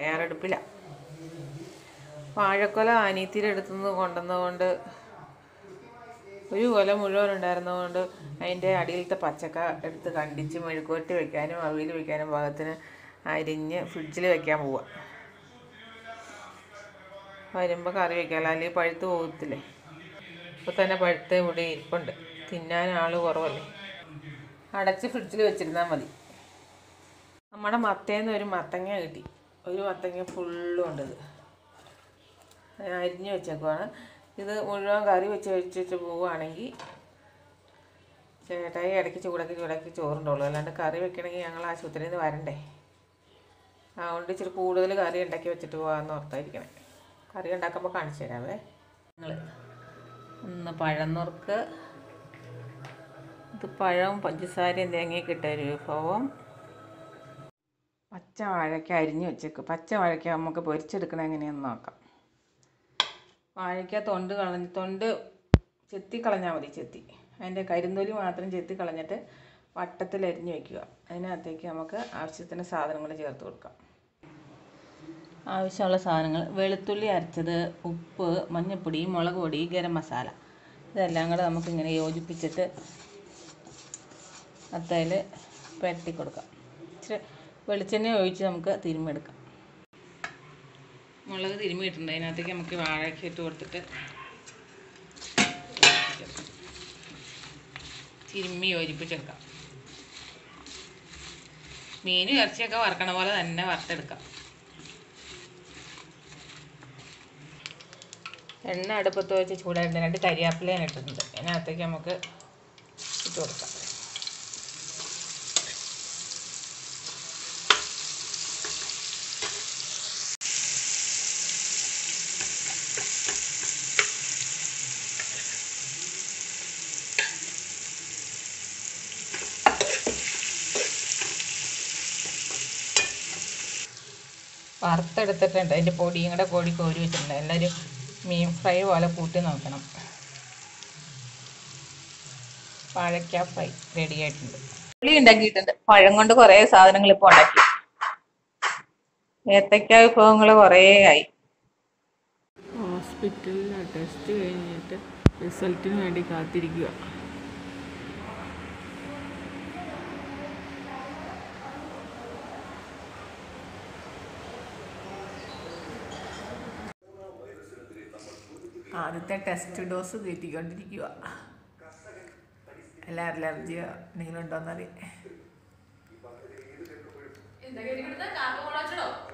തയ്യാറെടുപ്പിലാണ്. വാഴക്കൊല അനിയത്തിയുടെ അടുത്തുനിന്ന് കൊണ്ടുവന്നതുകൊണ്ട് ഒരു കൊല മുഴുവൻ ഉണ്ടായിരുന്നതുകൊണ്ട് അതിൻ്റെ അടിയിലത്തെ പച്ചക്ക എടുത്ത് കണ്ടിച്ച് മെഴുക്കുവരട്ടി വയ്ക്കാനും അവിയൽ വയ്ക്കാനും പാകത്തിന് അരിഞ്ഞ് ഫ്രിഡ്ജിൽ വയ്ക്കാൻ പോവുക. വരുമ്പോൾ കറി വയ്ക്കാമല്ലോ, അല്ലെങ്കിൽ പഴുത്ത് പോകത്തില്ലേ. ഇപ്പോൾ തന്നെ പഴുത്ത് ഇവിടെ ഇരിപ്പുണ്ട്. തിന്നാൻ ആൾ കുറവല്ലേ, അടച്ച് ഫ്രിഡ്ജിൽ വെച്ചിരുന്നാൽ മതി. നമ്മുടെ മത്തേന്ന് ഒരു മത്തങ്ങ കിട്ടി. ഒരു മത്തങ്ങ ഫുള്ളും ഉണ്ട്. ഇത് അരിഞ്ഞ് വെച്ചേക്കുവാണ്. ഇത് മുഴുവൻ കറി വെച്ച് പോവുകയാണെങ്കിൽ ചേട്ടായി ഇടയ്ക്ക് ചൂടാക്കി ചോറുണ്ടുള്ളൂ. അല്ലാണ്ട് കറി വെക്കണമെങ്കിൽ ഞങ്ങൾ ആശുപത്രിയിൽ നിന്ന് വരണ്ടേ. അതുകൊണ്ട് ഇച്ചിരി കൂടുതൽ കറി ഉണ്ടാക്കി വെച്ചിട്ട് പോകാമെന്ന് ഓർത്തായിരിക്കണേ. കറി ഉണ്ടാക്കുമ്പോൾ കാണിച്ചു തരാവേ. ഞങ്ങൾ ഒന്ന് പഴം നുറുക്ക്. ഇത് പഴവും പഞ്ചസാരയും തേങ്ങയൊക്കെ ഇട്ട ഒരു വിഭവം. പച്ച വാഴയ്ക്ക അരിഞ്ഞ് വെച്ചേക്കും. പച്ച വാഴയ്ക്ക നമുക്ക് പൊരിച്ചെടുക്കണം എങ്ങനെയാണെന്ന് നോക്കാം. വാഴയ്ക്ക തൊണ്ട് ചെത്തിക്കളഞ്ഞാൽ മതി. അതിൻ്റെ കരിന്തൊലി മാത്രം ചെത്തിക്കളഞ്ഞിട്ട് വട്ടത്തിൽ അരിഞ്ഞ് വയ്ക്കുക. അതിനകത്തേക്ക് നമുക്ക് ആവശ്യത്തിന് സാധനങ്ങൾ ചേർത്ത് കൊടുക്കാം. ആവശ്യമുള്ള സാധനങ്ങൾ: വെളുത്തുള്ളി അരച്ചത്, ഉപ്പ്, മഞ്ഞൾപ്പൊടി, മുളക് പൊടി, ഗരം മസാല. ഇതെല്ലാം കൂടെ നമുക്കിങ്ങനെ യോജിപ്പിച്ചിട്ട് അത്തയിൽ പുരട്ടി കൊടുക്കാം. ഇച്ചിരി വെളിച്ചെണ്ണ ഒഴിച്ച് നമുക്ക് തിരുമ്മിയെടുക്കാം. മുളക് തിരുമ്മിയിട്ടുണ്ട്. അതിനകത്തേക്ക് നമുക്ക് വാഴയ്ക്ക ഇട്ട് കൊടുത്തിട്ട് തിരുമ്മി യോജിപ്പിച്ചെടുക്കാം. മീനും ഇറച്ചിയൊക്കെ വറുക്കണ പോലെ തന്നെ വറുത്തെടുക്കാം. എണ്ണ അടുപ്പത്ത് വെച്ച് ചൂടായിട്ട് 2 കരിയാപ്പിലയും ഇട്ടിട്ടുണ്ട്. അതിനകത്തേക്ക് നമുക്ക് ഇട്ട് കൊടുക്കാം. വറുത്തെടുത്തിട്ടുണ്ട്. അതിൻ്റെ പൊടിയും കൂടെ കോരി വെച്ചിട്ടുണ്ട്. എല്ലാവരും മീൻ ഫ്രൈ പോലെ കൂട്ടി നോക്കണം. വാഴയ്ക്ക ഫ്രൈ റെഡി ആയിട്ടുണ്ട്. പുളി ഉണ്ടാക്കിയിട്ടുണ്ട്. പഴം കൊണ്ട് കുറേ സാധനങ്ങൾ ഇപ്പോൾ ഉണ്ടാക്കി. ഏത്തയ്ക്ക വിഭവങ്ങൾ കുറേ ആയി. ഹോസ്പിറ്റലിൽ ടെസ്റ്റ് കഴിഞ്ഞിട്ട് റിസൾട്ടിന് വേണ്ടി കാത്തിരിക്കുക. ആദ്യത്തെ ടെസ്റ്റ് ഡോസ് കയറ്റിക്കൊണ്ടിരിക്കുക. എല്ലാ അലർജിയോ എന്തെങ്കിലും ഉണ്ടോയെന്നറിയാം.